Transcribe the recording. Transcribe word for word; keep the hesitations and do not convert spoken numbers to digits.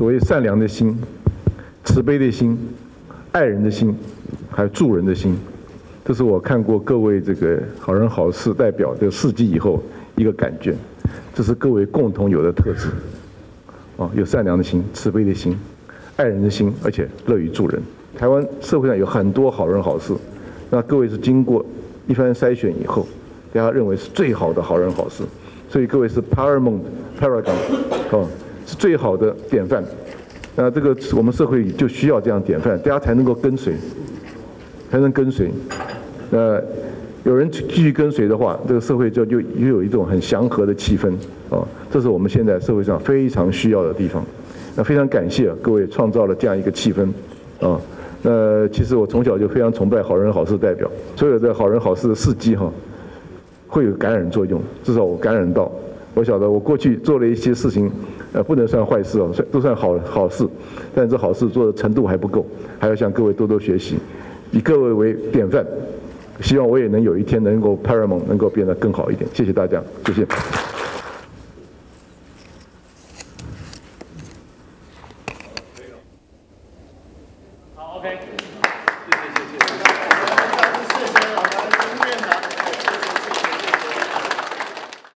所谓善良的心、慈悲的心、爱人的心，还有助人的心，这是我看过各位这个好人好事代表的事迹以后一个感觉，这是各位共同有的特质。哦，有善良的心、慈悲的心、爱人的心，而且乐于助人。台湾社会上有很多好人好事，那各位是经过一番筛选以后，大家认为是最好的好人好事，所以各位是 paramount paragon， 哦，是最好的典范。那这个我们社会就需要这样典范，大家才能够跟随，才能跟随。呃，有人继续跟随的话，这个社会就就又有一种很祥和的气氛。哦，这是我们现在社会上非常需要的地方。那非常感谢各位创造了这样一个气氛。啊，那其实我从小就非常崇拜好人好事代表，所有的好人好事的事迹哈，会有感染作用，至少我感染到。我晓得我过去做了一些事情，呃，不能算坏事哦，算都算好好事，但这好事做的程度还不够，还要向各位多多学习，以各位为典范。希望我也能有一天能够 paramount 能够变得更好一点。谢谢大家，谢谢。 好 ，OK，谢谢谢谢。